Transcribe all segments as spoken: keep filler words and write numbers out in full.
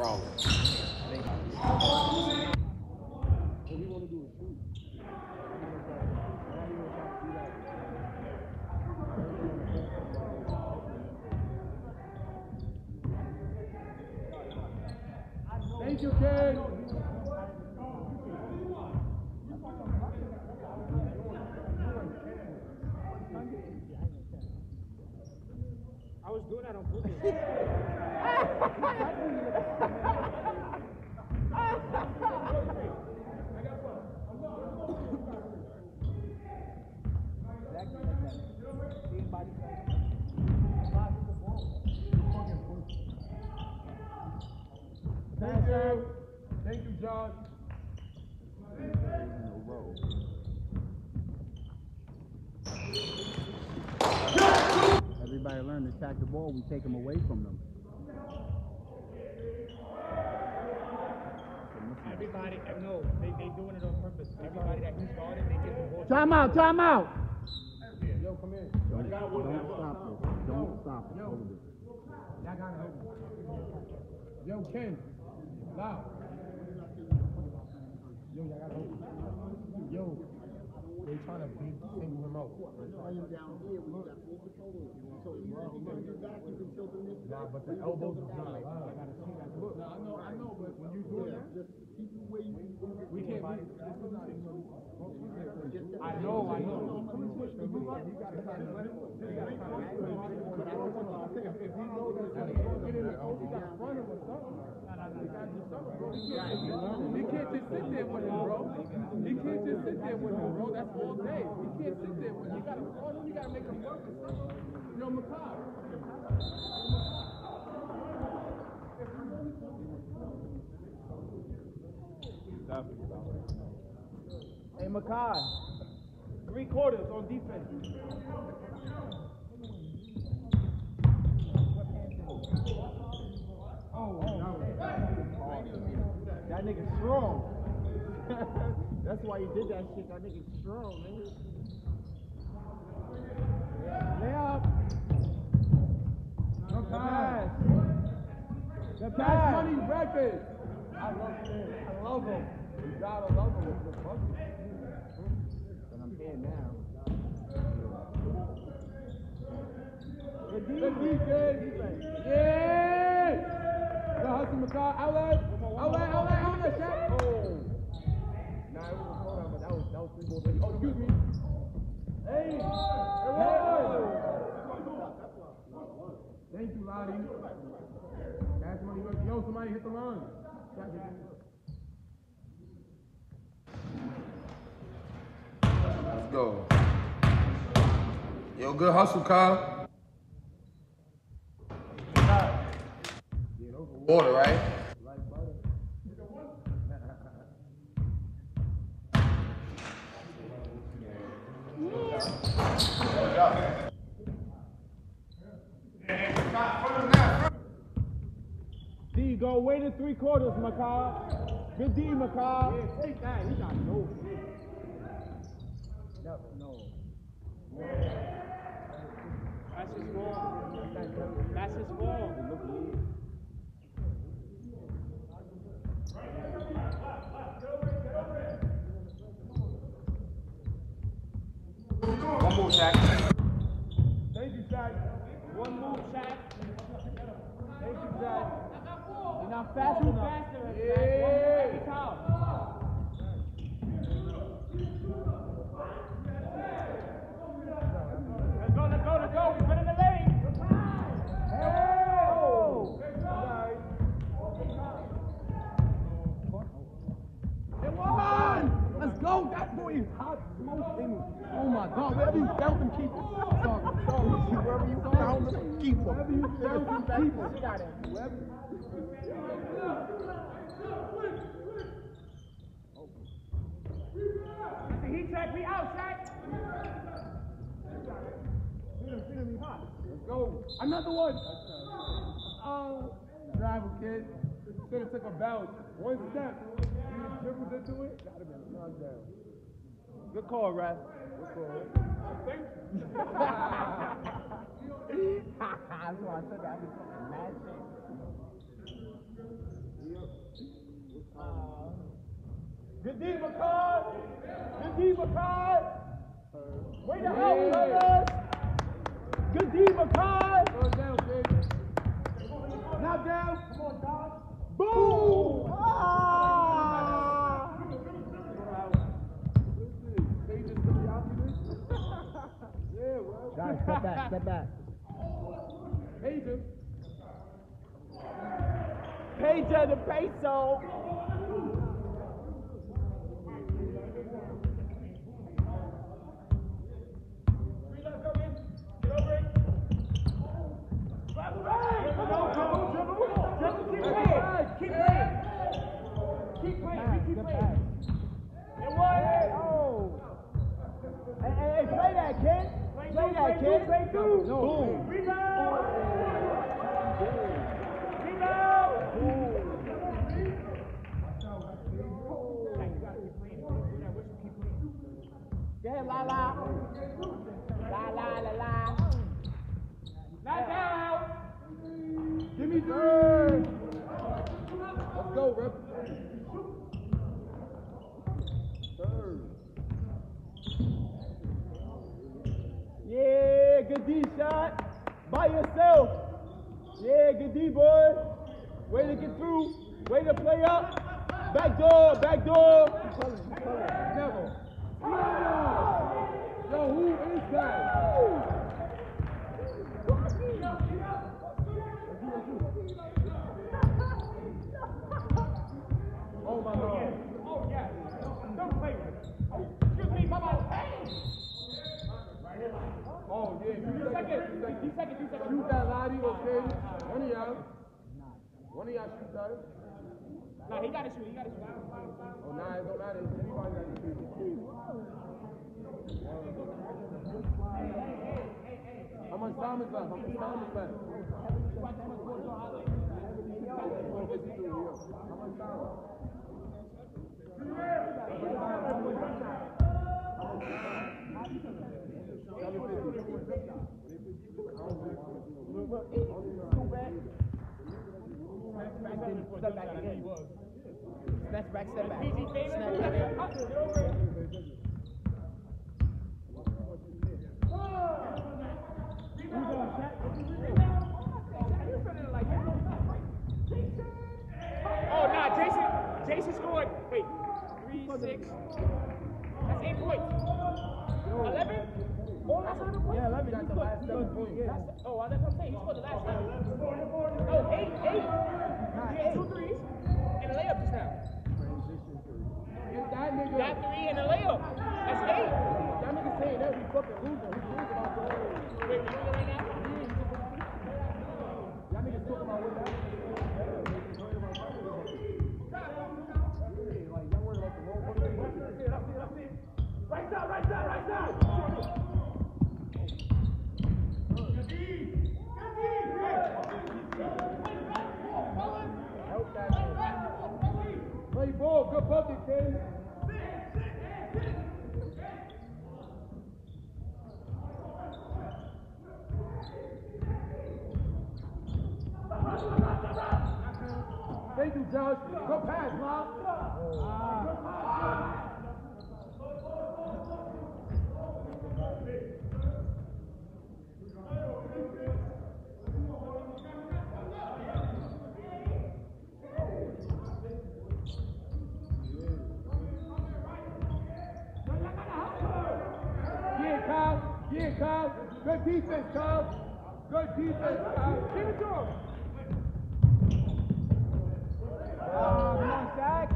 wrong. What we want to do is shoot. Thank you, kid. I was doing that on purpose. Thank you. Thank you, John. Everybody learn to attack the ball, we take them away from them. Everybody, no, they they doing it on purpose. Everybody that he started, they get the ball. Time out, time out! Yo, come in. Don't, don't stop it. Don't stop it. Yo. Hold it. Y'all gotta help me. Yo, Ken. Loud. Yo, y'all gotta help me. Yo, they trying to beat single him out. Nah, but the elbows is not allowed. I gotta see that. Look, nah, I know, I know, but when you do that, just keep the way you we can't be. I know, I know. You gotta kind of let it. You gotta kind of let it. But I don't want to. If he knows that he's gonna get in the coach, he gotta front him or something. He gotta do something, bro. He can't, he can't just sit there with him, bro. He can't just sit there with him, bro. That's all day. He can't sit there with him. You gotta front him. You gotta make him work or something. Yo, Makai. Hey, Makai. Three quarters on defense. Oh, no. That nigga strong. That's why he did that shit. That nigga strong, man. Lay up. The pass. The pass. pass money record. I love him. I love him. You gotta love him. He's a bucket. And I'm here now. Good defense. Yeah. The hustle, Makai. Outlet. Outlet. Outlet. Outlet. Shaq. Oh. Nah, it was a slow down, but that was that was three balls. Oh, excuse me. Hey. Hey. Thank you, Lottie. That's money. Yo, somebody hit the line. Let's go. Yo, good hustle, Kyle. Water, right? D, go wait in three quarters, Makai. Good D, Makai. Yeah, take that. He got no shit. No, no. That's his ball. That's his ball. One more, Shaq. Thank you, Shaq. One move, Shaq. Thank you, Shaq. You're not fast enough. Faster, Yeah. Shaq. Foul. Let's go, let's go, let's go. We put in the lane. Hey! Oh! Come on! Let's go! That boy is hot smoking. Oh my God! Wherever you found him, keep it. Sorry, sorry. Wherever you found him, keep him. Wherever you found him, keep him. Wherever. That's the heat track. We out, Shaq. Let's go. Another one. Oh, travel kid. Should have took a bounce. One step. He just dribbled into it. That'd have been a knockdown. Good call, Ref. Good call. That's why I said that. I was fucking mad shit. Good D, McCall. Good D, McCall. Way to help, brothers. Good D, McCall. Go down, kid. Knock down. Come on, dog. Boom. Ah. Guys, step back, step back. Pager. Pager the peso. Keep playing. Keep playing. Keep playing. And what? Oh. Hey, hey, hey, play that, kid. Play that, kid. Play through. Boom. Rebound. Rebound. Go ahead, La La. La La La La. Not down. Give me third. Let's go, rep. Third. Yeah, good D shot. By yourself. Yeah, good D, boy. Way to get through. Way to play up. Back door, back door. Never. Yo, who is that? Oh my God. Oh, yeah. Don't play with it. Excuse me, come on. Hey! Oh yeah. Two Two seconds. Two seconds. Two seconds. Shoot that Lottie, okay? One of y'all. One of y'all shoot that. No, he got to shoot. He got to shoot. Oh, nah, it don't matter. Everybody got to shoot. How much time is left? How much time is left? How much time? Step back again. Snatch back, step back. P G favor. Snatch Get back. over it. Oh, nah, Jason. Jason scored. Wait, three, six. That's eight points. Eleven? Oh, that's eleven points. Yeah, eleven. Got the last seven points. That's the, oh, that's what I'm saying. He scored the last one. Oh, eight, eight. He had two threes and a layup just now. Get that nigga. Got three and a layup. That's eight. That nigga saying that we fucking losing. We losing out there. Wait, we doing it right now? Y'all niggas talking about what that? Right side, right side, right side. Help that nigga. Play ball. Good bucket, kid. Thank you, Josh. Go pass, Mom. Yeah, Kyle. Yeah, Kyle. Good defense, Kyle. Good defense, Kyle. Give it to him. Uh, come on, Shaq.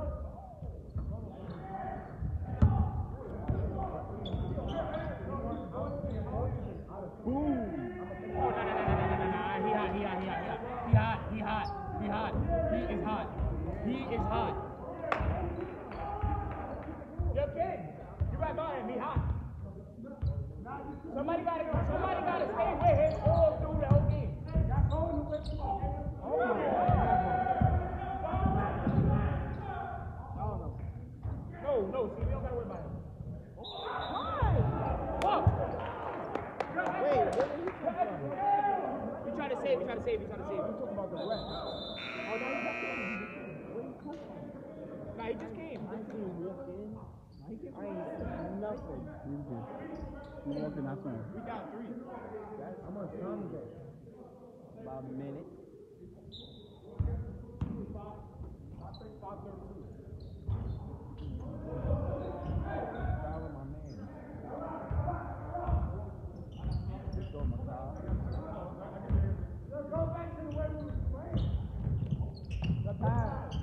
Boom. Oh, no, no, no, no, no, no, no, no. He hot, he hot, he hot, he hot. He hot, he hot, he hot. He is hot. He is hot. Yo, kid, you gotta guard him. He hot. Somebody gotta, somebody gotta stay with him all through the whole game. No, no, see, we don't gotta worry about him. Fuck! Wait, where did he come from? We try to save, we try to save, we try to save. Talking about the rest. Oh, no, he's not he just came. I ain't seen him walk in. I ain't seen nothing. You walked in, that's fine. We got three. How much time is that? About a minute. five thirty-two. Follow my man. Let's go, Makai. Let's go back to the way we were playing. Makai.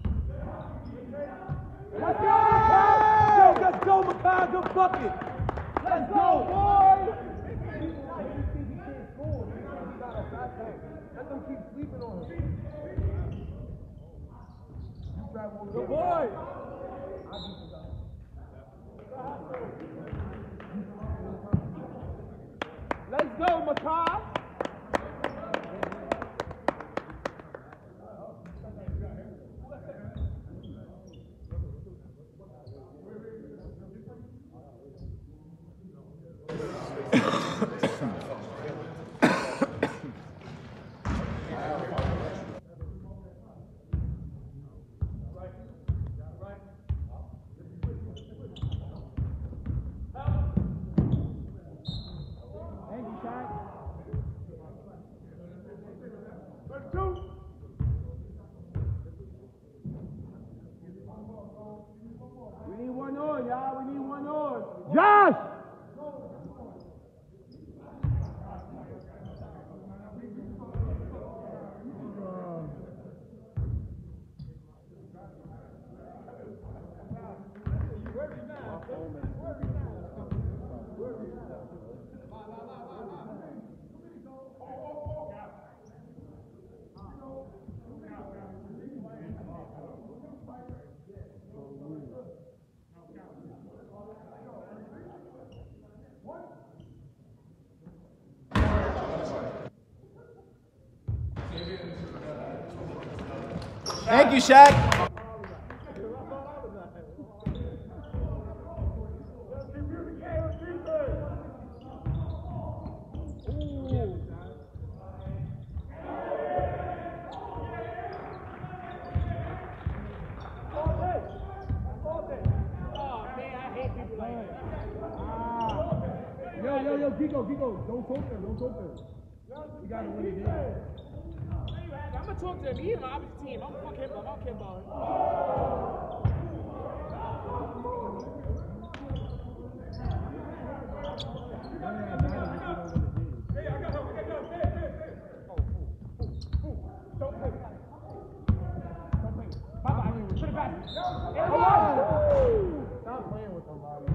Let's go, Makai! Yo, let's go, Makai. Good bucket. Let's go, boy. Let them keep sleeping on him. Good boy. Let's go, Makai. We need one on, y'all. We need one on. Josh! Thank you, Shaq. Yo, yo, yo, Kiko, Kiko, don't talk them, don't talk them. You gotta win it, yeah. I'm gonna talk to him. He's my opposite team. I'm gonna fuck him up. I don't care about him. Don't play. Don't play. Bye-bye. Put it back. Stop playing with somebody.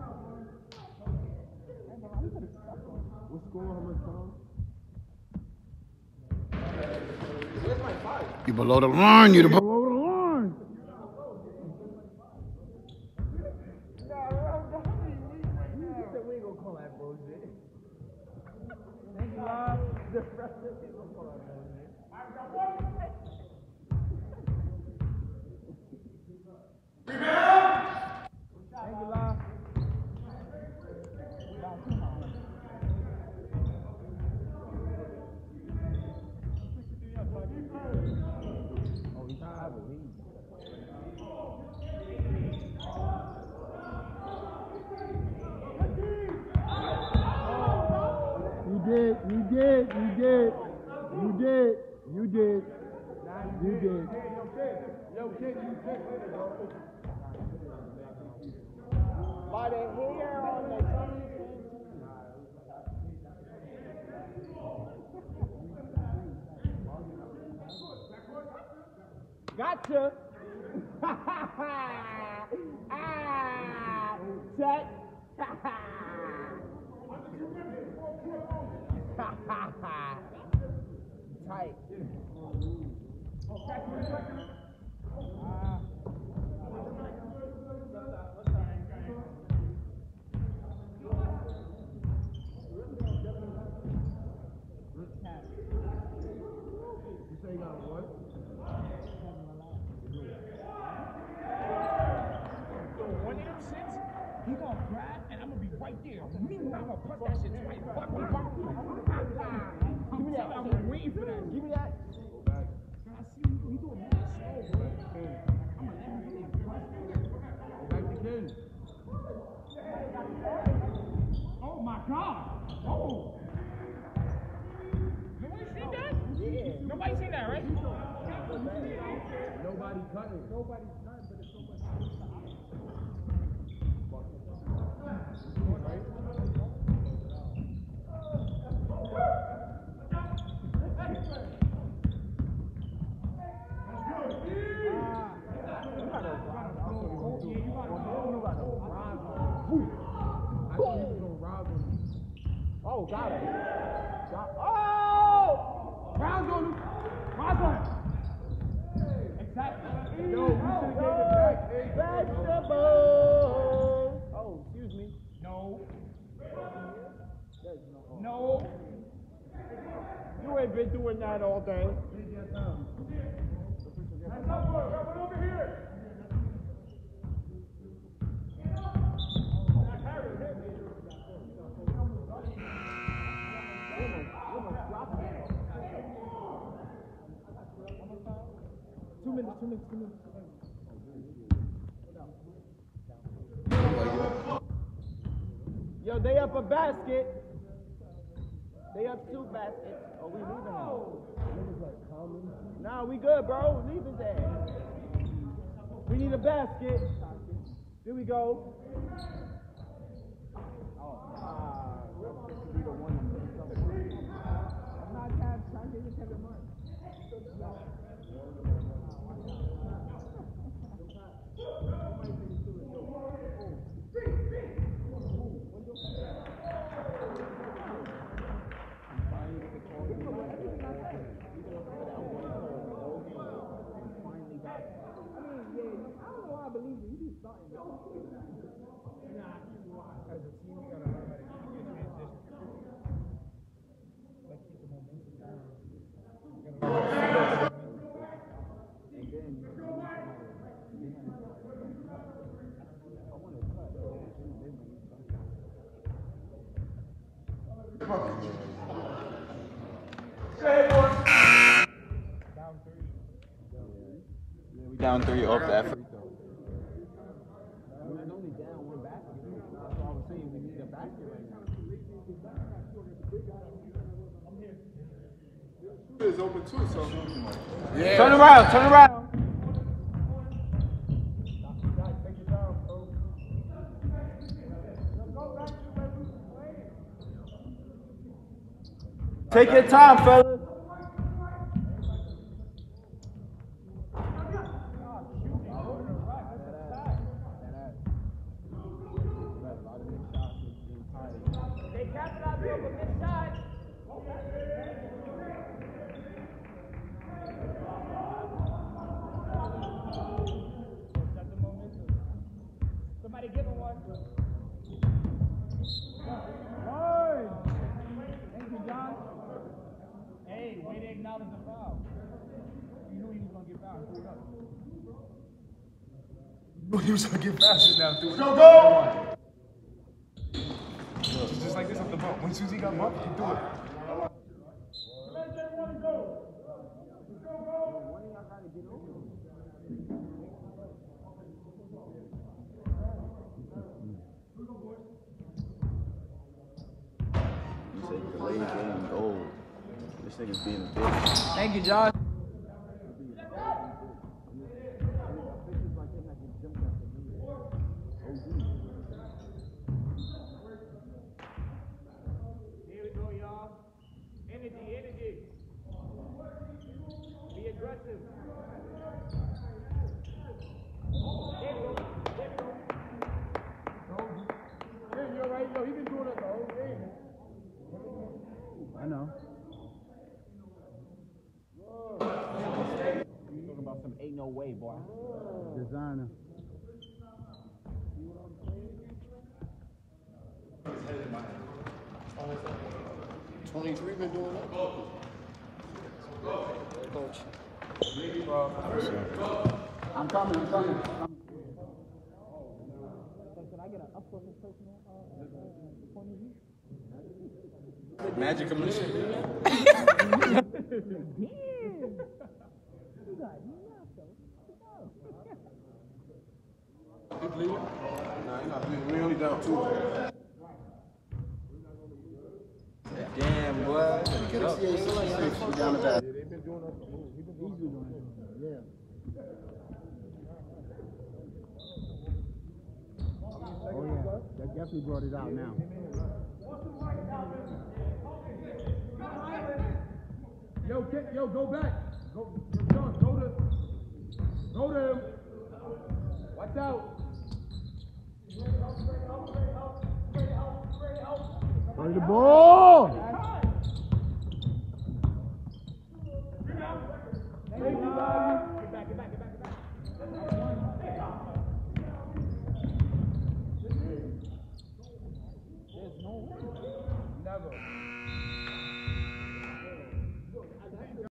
What's score? How much time? You below the line. You the Below the line. We ain't gonna call that bullshit. Thank you, Love. The rest of it, we gonna call that bullshit. Thank you, Love. Oh, he's not have a lead. You did, you did, you did, you did, you did, you did. Yo, kid. Yo, kid, you kid. By the hair on the tongue. Gotcha. ah, check. Tight. Ah. You say you got what? So one of them shits, he gonna grab and I'm gonna be right there. Me, I'm gonna punch that shit twice. Fuck me, fuck me. Give me that. I'm waiting for that. Give me that. I see he doing that slow, bro. I'm gonna let him do it. God. Oh. Nobody seen that? Yeah. Nobody seen that, right? Nobody cutting. Nobody's cutting, but it's so much. Oh, got it. Got, oh! Rounds on him. Rounds on him. Exactly. Yo, we should have gave it back. Hey, Vegetables! Oh, excuse me. No. There's no. No. You ain't been doing that all day. That's up, boy. Got one over here. Two minutes, two minutes, two minutes. Yo, they up a basket. They up two baskets. Oh, we leaving now. Nah, we good, bro. Leave it there. We need a basket. Here we go. I'm not trying to get you Kevin Martin. Down three off that. We're only down one basket. That's why I was saying we need a basket right now. It's open too, so. Yeah. Turn around, turn around. Take your time, fellas. They capitalized off of this side. Somebody give him one. Word. Thank you, John. Hey, way to acknowledge the foul. You knew he was gonna get fouled. Pull it up. He was gonna get faster now. Go, go! Just like this off the bump. When Susie got bumped, you do it. Delayed game gold. This nigga's being a bitch. Thank you, John. Here we go, y'all. Energy, energy. Be aggressive. There we go. There we go. Hey, you're right. Yo, he been doing it the whole game. I know. Talking about some ain't no way, boy. Designer. twenty-three been doing that? Coach. I'm coming, I'm coming. Can I get an up close and personal uh, uh, point of view? Magic commission. Damn! You got enough, though. Nah, he not bleeding. We only down two. Man, boy. Get up. Down the back. Yeah, they've been doing us. He's been doing us. Yeah. Oh yeah, that definitely brought it out now. Yo, get, yo, go back. Go, John, go to, go to him. Watch out. Play the ball.